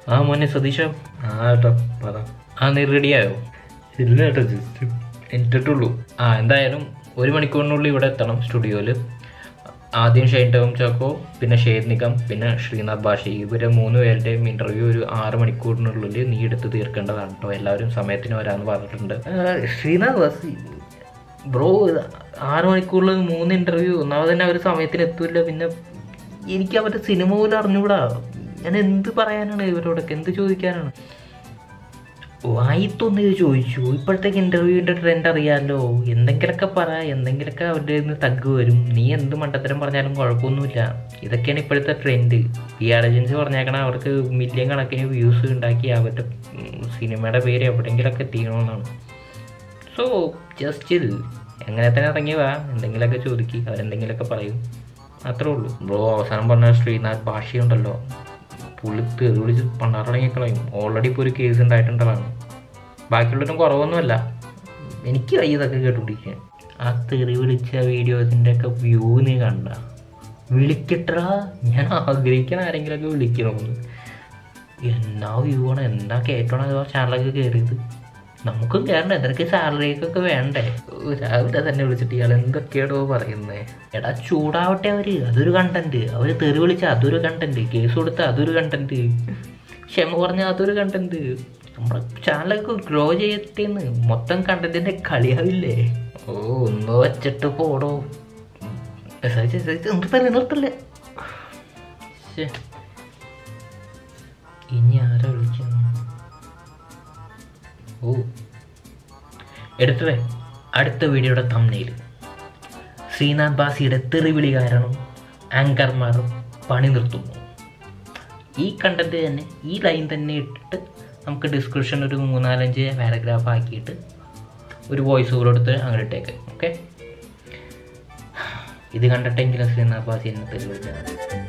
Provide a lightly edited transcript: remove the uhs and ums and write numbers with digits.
ആ മോനെ സതീഷ. ആ കേട്ടോ പറ. ആ നീ റെഡിയായോ? ഇല്ല കേട്ടോ, ജസ്റ്റ് ഇട്ടിട്ടുള്ളൂ. എന്തായാലും 1 മണിക്കൂറിനുള്ളിൽ ഇവിടെ എത്തണം സ്റ്റുഡിയോയിൽ. ആദ്യം ഷൈൻ ടോം ചാക്കോ, പിന്നെ ഷേദ് നിഗം, പിന്നെ ശ്രീനാഥ് ഭാഷി. ഇവരെ 3 പേരുടെയും ഇൻ്റർവ്യൂ ഒരു 6 മണിക്കൂറിനുള്ളിൽ നീ എടുത്ത് തീർക്കേണ്ടതാണ് കേട്ടോ. എല്ലാവരും സമയത്തിന് വരാമെന്ന് പറഞ്ഞിട്ടുണ്ട്. ശ്രീനാഥ് ഭാഷി ബ്രോ 6 മണിക്കൂറിൽ 3 ഇൻ്റർവ്യൂ. ഒന്നാമത് തന്നെ അവർ സമയത്തിന് എത്തൂല്ല. പിന്നെ എനിക്ക് അവരുടെ സിനിമ പോലും അറിഞ്ഞുകൂടാ. ഞാൻ എന്ത് പറയാനാണ് ഇവരോടൊക്കെ, എന്ത് ചോദിക്കാനാണ്? വായിത്തൊന്ന് ചോദിച്ചു. ഇപ്പോഴത്തേക്ക് ഇൻ്റർവ്യൂവിൻ്റെ ട്രെൻഡ് അറിയാമല്ലോ. എന്തെങ്കിലുമൊക്കെ പറ, എന്തെങ്കിലുമൊക്കെ അവരുടെ നിന്ന് തഗ് വരും. നീ എന്ത് മണ്ടത്തരം പറഞ്ഞാലും കുഴപ്പമൊന്നുമില്ല. ഇതൊക്കെയാണ് ഇപ്പോഴത്തെ ട്രെൻഡ്. PR ഏജൻസി പറഞ്ഞേക്കണം അവർക്ക് മില്യൺ കണക്കിന് വ്യൂസ് ഉണ്ടാക്കി അവരുടെ സിനിമയുടെ പേര് എവിടെയെങ്കിലുമൊക്കെ എത്തിക്കണമെന്നാണ്. സോ ജസ്റ്റ് എങ്ങനെ തന്നെ ഇറങ്ങി വാ, എന്തെങ്കിലുമൊക്കെ ചോദിക്കുക, അവരെന്തെങ്കിലുമൊക്കെ പറയും, അത്രേ ഉള്ളൂ. ബ്രോ അവസാനം പറഞ്ഞ ശ്രീനാഥ് ഭാഷയുണ്ടല്ലോ, പുള്ളി തെറി വിളിച്ച് പണ്ടാറടങ്ങിക്കളയും. ഓൾറെഡി ഇപ്പോൾ ഒരു കേസ് ഉണ്ടായിട്ടുള്ളതാണ്. ബാക്കിയുള്ളവരും കുറവൊന്നുമല്ല. എനിക്ക് ഇതൊക്കെ കേട്ടുപിടിക്കാൻ. ആ തെറി വിളിച്ച വീഡിയോസിൻ്റെ ഒക്കെ വ്യൂ നീ കണ്ട? വിളിക്കട്ടാ, ഞാൻ ആഗ്രഹിക്കാൻ ആരെങ്കിലുമൊക്കെ വിളിക്കണമെന്ന്. എന്നാ വ്യൂ ആണ്, എന്നാ കേട്ടോണം അതോ ചാനലൊക്കെ കയറിയത്. നമുക്കും കയറണ്ടേ, എന്തൊക്കെ സാലറിക്കൊക്കെ വേണ്ടേ? രാവിലെ തന്നെ വിളിച്ചിട്ട് ഇയാൾ എന്തൊക്കെയാടോ പറയുന്നത്? എടാ ചൂടാവട്ടെ അവര്, അതൊരു കണ്ടന്റ്. അവർ തെറി വിളിച്ച അതൊരു കണ്ടന്റ്, കേസ് കൊടുത്ത അതൊരു കണ്ടന്റ്, ക്ഷമ പറഞ്ഞ അതൊരു കണ്ടന്റ്. നമ്മുടെ ചാനലൊക്കെ ഗ്രോ ചെയ്യത്തേന്ന് മൊത്തം കണ്ടന്റിന്റെ കളിയാവില്ലേ? ഒന്ന് വച്ചിട്ട് പോടോ. നിർത്തല്ലേ. ഇനി ആരാ വിളിക്കുന്നു? എടുത്തേ അടുത്ത വീഡിയോയുടെ തംബ്നെയിൽ ശ്രീനാഥ് ഭാസിയുടെ തെറിവിളി കാരണം ആങ്കർമാർ പണി നിർത്തുന്നു. ഈ കണ്ടന്റ് തന്നെ, ഈ ലൈൻ തന്നെ ഇട്ടിട്ട് നമുക്ക് ഡിസ്ക്രിപ്ഷൻ ഒരു 3-4 പാരഗ്രാഫ് ആക്കിയിട്ട് ഒരു വോയിസ് ഓവർ എടുത്ത് അങ്ങനെ ഇട്ടേക്ക്. ഓക്കെ, ഇത് കണ്ടിട്ടെങ്കിലും ശ്രീനാഥ് ഭാസി എന്നെ തെറിവിളിച്ചാൽ